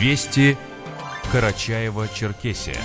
Вести Карачаево-Черкесия.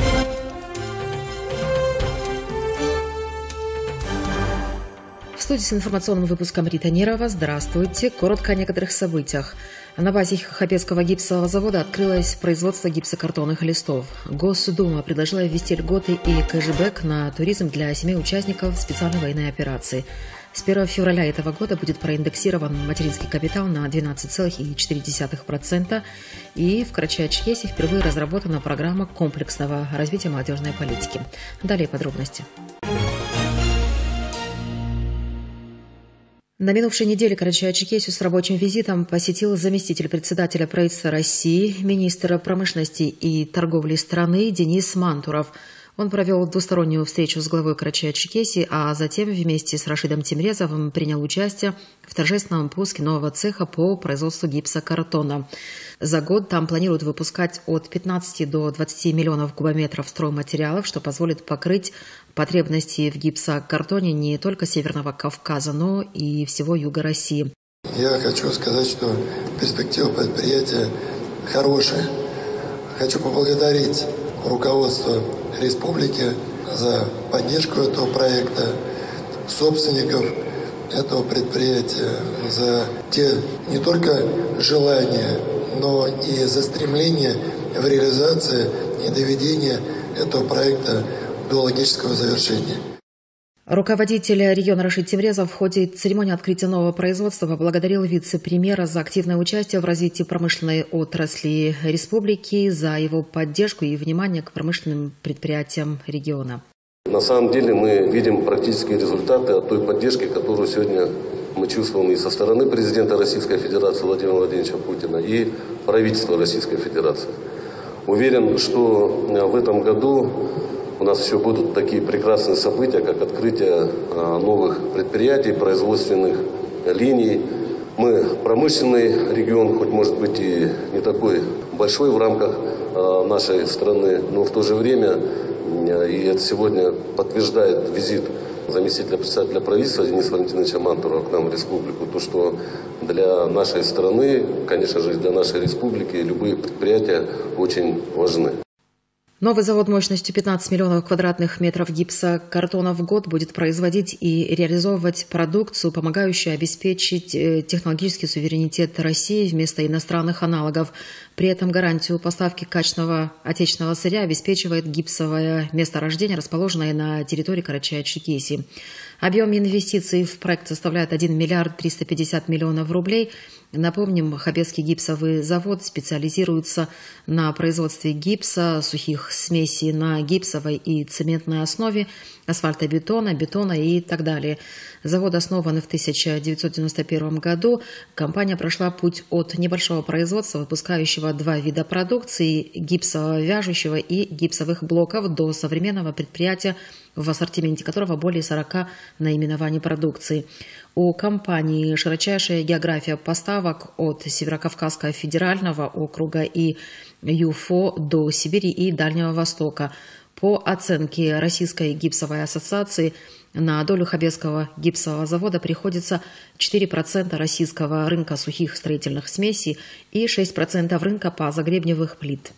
В студии с информационным выпуском Рита Нерова. Здравствуйте. Коротко о некоторых событиях. На базе Хабецкого гипсового завода открылось производство гипсокартонных листов. Госдума предложила ввести льготы и кэшбэк на туризм для семей участников специальной военной операции. С 1 февраля этого года будет проиндексирован материнский капитал на 12,4%, и в Карачаево-Черкесии впервые разработана программа комплексного развития молодежной политики. Далее подробности. На минувшей неделе Карачаево-Черкесию с рабочим визитом посетил заместитель председателя правительства России, министра промышленности и торговли страны Денис Мантуров. Он провел двустороннюю встречу с главой Карачаево-Черкесии, а затем вместе с Рашидом Тимрезовым принял участие в торжественном пуске нового цеха по производству гипсокартона. За год там планируют выпускать от 15 до 20 миллионов кубометров стройматериалов, что позволит покрыть потребности в гипсокартоне не только Северного Кавказа, но и всего юга России. Я хочу сказать, что перспектива предприятия хорошая. Хочу поблагодарить руководство республики за поддержку этого проекта, собственников этого предприятия, за те не только желания, но и за стремление в реализации и доведение этого проекта до логического завершения. Руководитель региона Рашид Тимрезов в ходе церемонии открытия нового производства поблагодарил вице-премьера за активное участие в развитии промышленной отрасли республики, за его поддержку и внимание к промышленным предприятиям региона. На самом деле мы видим практические результаты от той поддержки, которую сегодня мы чувствуем и со стороны президента Российской Федерации Владимира Владимировича Путина, и правительства Российской Федерации. Уверен, что в этом году у нас еще будут такие прекрасные события, как открытие новых предприятий, производственных линий. Мы промышленный регион, хоть может быть и не такой большой в рамках нашей страны, но в то же время, и это сегодня подтверждает визит заместителя председателя правительства Дениса Валентиновича Мантурова к нам в республику, то, что для нашей страны, конечно же, для нашей республики любые предприятия очень важны. Новый завод мощностью 15 миллионов квадратных метров гипсокартона в год будет производить и реализовывать продукцию, помогающую обеспечить технологический суверенитет России вместо иностранных аналогов. При этом гарантию поставки качественного отечественного сырья обеспечивает гипсовое месторождение, расположенное на территории Карачаево-Черкесии. Объем инвестиций в проект составляет 1 миллиард 350 миллионов рублей. Напомним, Хабецкий гипсовый завод специализируется на производстве гипса, сухих смесей на гипсовой и цементной основе, асфальтобетона, бетона и так далее. Завод основан в 1991 году. Компания прошла путь от небольшого производства, выпускающего два вида продукции – гипсово-вяжущего и гипсовых блоков, до современного предприятия, в ассортименте которого более 40 наименований продукции. У компании широчайшая география поставок от Северокавказского федерального округа и ЮФО до Сибири и Дальнего Востока. По оценке Российской гипсовой ассоциации, на долю Хабецкого гипсового завода приходится 4% российского рынка сухих строительных смесей и 6% рынка позагребневых плит.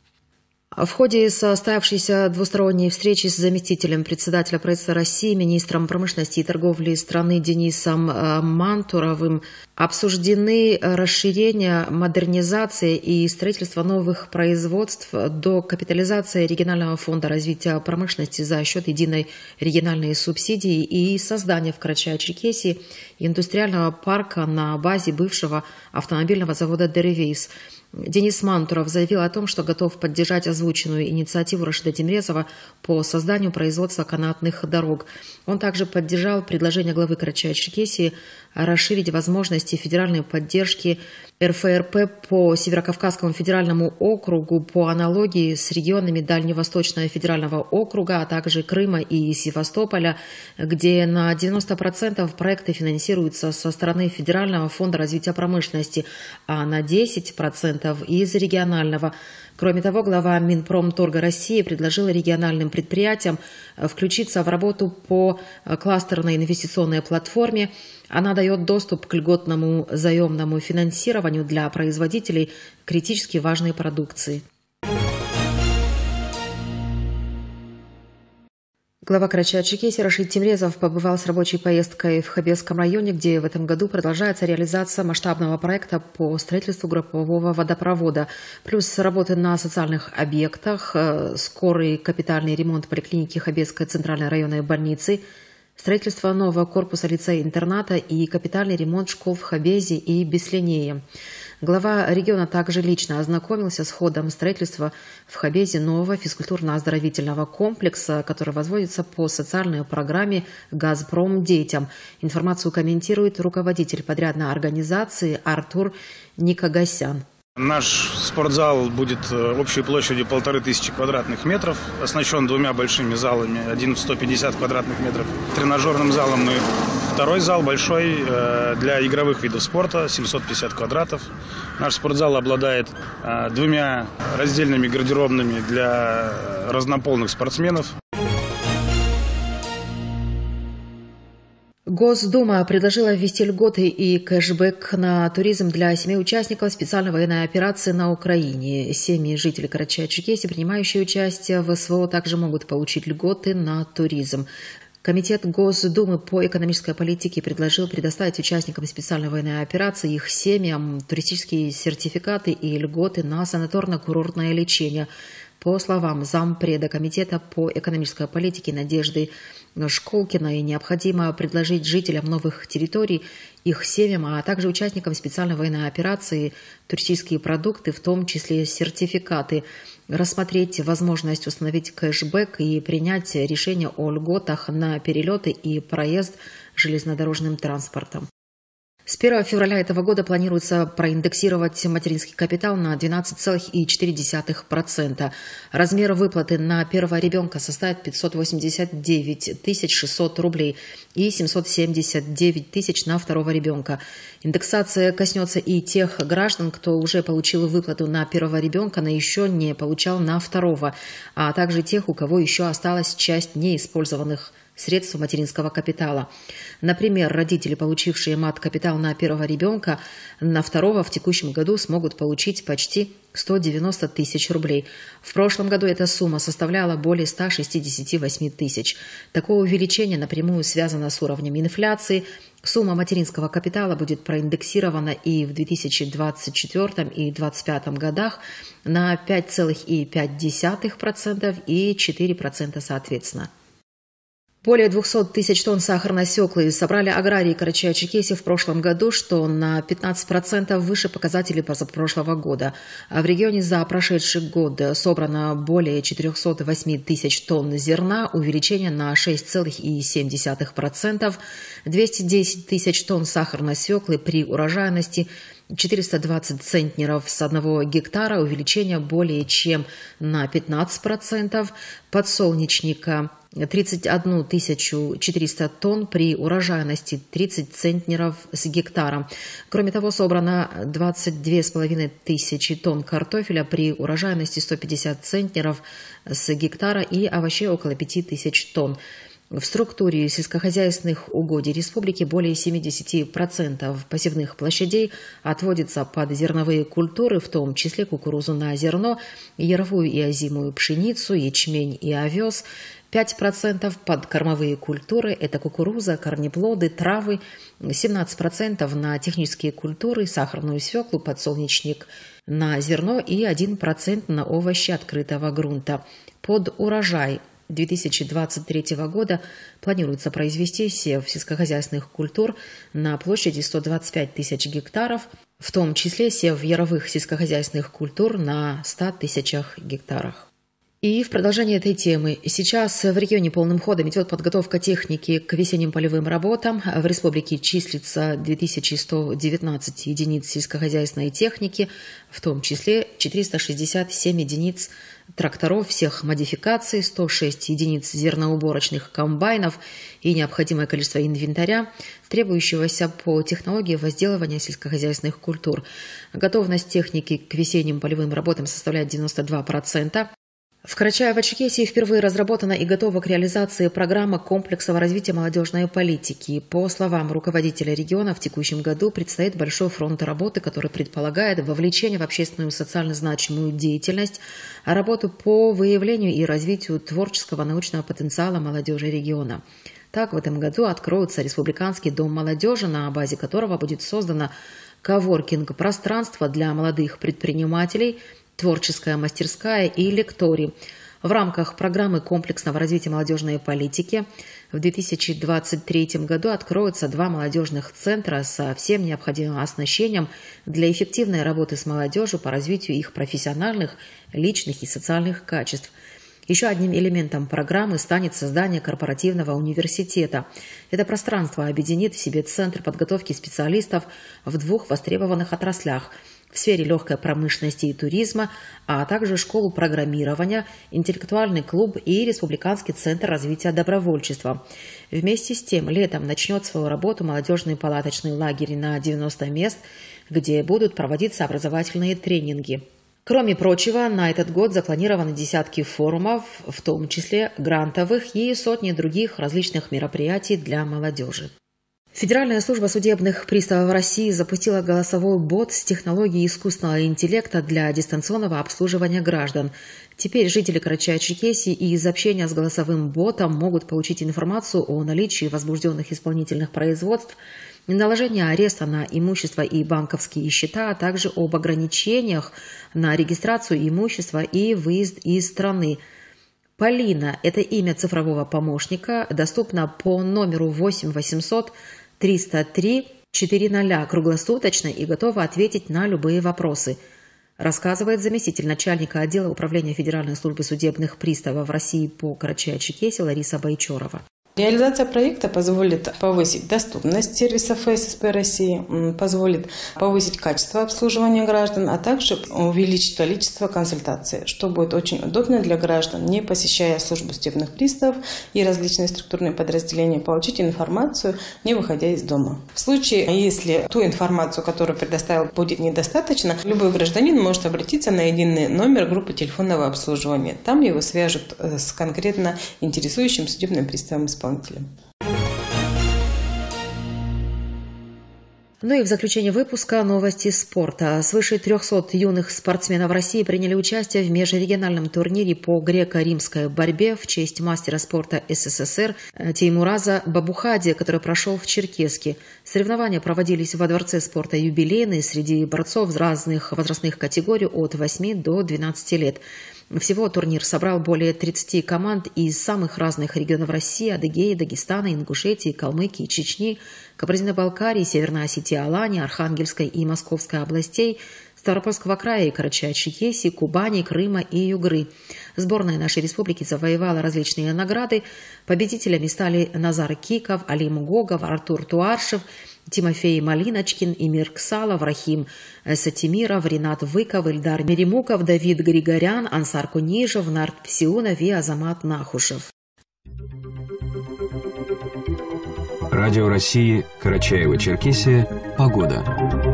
В ходе состоявшейся двусторонней встречи с заместителем председателя правительства России, министром промышленности и торговли страны Денисом Мантуровым обсуждены расширение, модернизация и строительство новых производств, докапитализация регионального фонда развития промышленности за счет единой региональной субсидии и создание в Карачаево-Черкесии индустриального парка на базе бывшего автомобильного завода «Деревейс». Денис Мантуров заявил о том, что готов поддержать озвученную инициативу Рашида Тимрезова по созданию производства канатных дорог. Он также поддержал предложение главы Карачаево-Черкесии расширить возможности федеральной поддержки РФРП по Северокавказскому федеральному округу по аналогии с регионами Дальневосточного федерального округа, а также Крыма и Севастополя, где на 90% проекты финансируются со стороны Федерального фонда развития промышленности, а на 10% 10% из регионального. Кроме того, глава Минпромторга России предложила региональным предприятиям включиться в работу по кластерной инвестиционной платформе. Она дает доступ к льготному заемному финансированию для производителей критически важной продукции. Глава Карачаево-Черкесии Рашид Тимрезов побывал с рабочей поездкой в Хабесском районе, где в этом году продолжается реализация масштабного проекта по строительству группового водопровода, плюс работы на социальных объектах, скорый капитальный ремонт поликлиники Хабесской центральной районной больницы, строительство нового корпуса лицея-интерната и капитальный ремонт школ в Хабезе и Беслинее. Глава региона также лично ознакомился с ходом строительства в Хабезе нового физкультурно-оздоровительного комплекса, который возводится по социальной программе «Газпром детям». Информацию комментирует руководитель подрядной организации Артур Никогасян. Наш спортзал будет общей площадью 1500 квадратных метров, оснащен двумя большими залами, один в 150 квадратных метров. Тренажерным залом и второй зал большой для игровых видов спорта, 750 квадратов. Наш спортзал обладает двумя раздельными гардеробными для разнополных спортсменов. Госдума предложила ввести льготы и кэшбэк на туризм для 7 участников специальной военной операции на Украине. Семьи жителей Карачаево-Черкесии, принимающие участие в СВО, также могут получить льготы на туризм. Комитет Госдумы по экономической политике предложил предоставить участникам специальной военной операции и их семьям туристические сертификаты и льготы на санаторно-курортное лечение. По словам зампреда Комитета по экономической политике Надежды Школкиной, необходимо предложить жителям новых территорий, их семьям, а также участникам специальной военной операции туристические продукты, в том числе сертификаты, рассмотреть возможность установить кэшбэк и принять решение о льготах на перелеты и проезд железнодорожным транспортом. С 1 февраля этого года планируется проиндексировать материнский капитал на 12,4%. Размер выплаты на первого ребенка составит 589 600 рублей и 779 тысяч на второго ребенка. Индексация коснется и тех граждан, кто уже получил выплату на первого ребенка, но еще не получал на второго, а также тех, у кого еще осталась часть неиспользованных средств материнского капитала. Например, родители, получившие мат-капитал на первого ребенка, на второго в текущем году смогут получить почти 190 тысяч рублей. В прошлом году эта сумма составляла более 168 тысяч. Такое увеличение напрямую связано с уровнем инфляции. Сумма материнского капитала будет проиндексирована и в 2024 и 2025 годах на 5,5% и 4% соответственно. Более 200 тысяч тонн сахарной свеклы собрали аграрии Карачаево-Черкесии в прошлом году, что на 15% выше показателей позапрошлого года. А в регионе за прошедший год собрано более 408 тысяч тонн зерна, увеличение на 6,7%, 210 тысяч тонн сахарной свеклы при урожайности 420 центнеров с 1 гектара, увеличение более чем на 15%, подсолнечника 31 400 тонн при урожайности 30 центнеров с гектара. Кроме того, собрано 22,5 тысячи тонн картофеля при урожайности 150 центнеров с гектара и овощей около 5000 тонн. В структуре сельскохозяйственных угодий республики более 70% посевных площадей отводится под зерновые культуры, в том числе кукурузу на зерно, яровую и озимую пшеницу, ячмень и овес. 5% под кормовые культуры – это кукуруза, корнеплоды, травы, 17% на технические культуры, сахарную свеклу, подсолнечник на зерно и 1% на овощи открытого грунта. Под урожай 2023 года планируется произвести сев сельскохозяйственных культур на площади 125 тысяч гектаров, в том числе сев яровых сельскохозяйственных культур на 100 тысячах гектарах. И в продолжение этой темы. Сейчас в регионе полным ходом идет подготовка техники к весенним полевым работам. В республике числится 2119 единиц сельскохозяйственной техники, в том числе 467 единиц тракторов всех модификаций, 106 единиц зерноуборочных комбайнов и необходимое количество инвентаря, требующегося по технологии возделывания сельскохозяйственных культур. Готовность техники к весенним полевым работам составляет 92%. В Карачаево-Черкесии впервые разработана и готова к реализации программа комплексного развития молодежной политики. По словам руководителя региона, в текущем году предстоит большой фронт работы, который предполагает вовлечение в общественную и социально значимую деятельность, работу по выявлению и развитию творческого научного потенциала молодежи региона. Так, в этом году откроется Республиканский дом молодежи, на базе которого будет создано коворкинг-пространство для молодых предпринимателей, творческая мастерская и лекторий. В рамках программы комплексного развития молодежной политики в 2023 году откроются 2 молодежных центра со всем необходимым оснащением для эффективной работы с молодежью по развитию их профессиональных, личных и социальных качеств. Еще одним элементом программы станет создание корпоративного университета. Это пространство объединит в себе центр подготовки специалистов в 2 востребованных отраслях – в сфере легкой промышленности и туризма, а также школу программирования, интеллектуальный клуб и Республиканский центр развития добровольчества. Вместе с тем, летом начнет свою работу молодежный палаточный лагерь на 90 мест, где будут проводиться образовательные тренинги. Кроме прочего, на этот год запланированы десятки форумов, в том числе грантовых и сотни других различных мероприятий для молодежи. Федеральная служба судебных приставов России запустила голосовой бот с технологией искусственного интеллекта для дистанционного обслуживания граждан. Теперь жители Карачаево-Черкесии из общения с голосовым ботом могут получить информацию о наличии возбужденных исполнительных производств, наложении ареста на имущество и банковские счета, а также об ограничениях на регистрацию имущества и выезд из страны. Полина – это имя цифрового помощника, доступно по номеру 8 800 303 400 круглосуточно и готова ответить на любые вопросы, рассказывает заместитель начальника отдела управления Федеральной службы судебных приставов России по Карачаево-Черкесии Лариса Байчорова. Реализация проекта позволит повысить доступность сервисов ФССП России, позволит повысить качество обслуживания граждан, а также увеличить количество консультаций, что будет очень удобно для граждан, не посещая службу судебных приставов и различные структурные подразделения, получить информацию, не выходя из дома. В случае, если ту информацию, которую предоставил, будет недостаточно, любой гражданин может обратиться на единый номер группы телефонного обслуживания. Там его свяжут с конкретно интересующим судебным приставом-исполнителем. Ну и в заключение выпуска новости спорта. Свыше 300 юных спортсменов России приняли участие в межрегиональном турнире по греко-римской борьбе в честь мастера спорта СССР Теймураза Бабухади, который прошел в Черкесске. Соревнования проводились во Дворце спорта «Юбилейный» среди борцов разных возрастных категорий от 8 до 12 лет. Всего турнир собрал более 30 команд из самых разных регионов России: Адыгеи, Дагестана, Ингушетии, Калмыкии, Чечни, Кабардино-Балкарии, Северной Осетии, Алании, Архангельской и Московской областей, Ставропольского края и Карачаево-Черкесии, Кубани, Крыма и Югры. Сборная нашей республики завоевала различные награды. Победителями стали Назар Киков, Алим Гогов, Артур Туаршев, Тимофей Малиночкин, Эмир Ксалов, Рахим Сатимиров, Ринат Выков, Ильдар Меремуков, Давид Григорян, Ансар Кунижев, Нарт Псиунов и Азамат Нахушев. Радио России, Карачаево-Черкесия. Погода.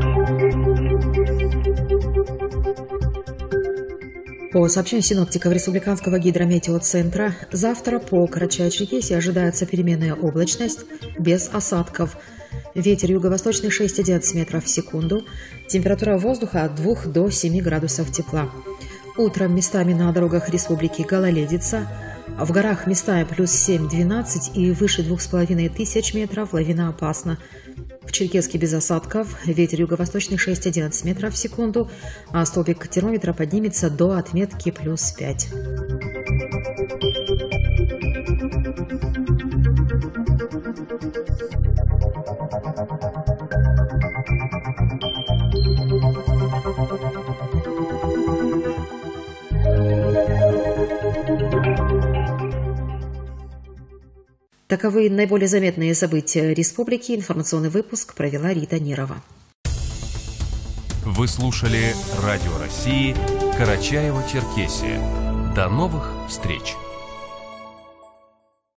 По сообщению синоптиков Республиканского гидрометеоцентра, завтра по Карачаево-Черкесии ожидается переменная облачность без осадков. Ветер юго-восточный 6,11 метров в секунду. Температура воздуха от 2 до 7 градусов тепла. Утром местами на дорогах республики гололедица. В горах местами плюс 7-12 и выше 2500 метров лавина опасна. В Черкесске без осадков. Ветер юго-восточный 6,11 метров в секунду. А столбик термометра поднимется до отметки плюс 5. Таковы наиболее заметные события республики. Информационный выпуск провела Рита Нерова. Вы слушали Радио России, Карачаево-Черкесия. До новых встреч!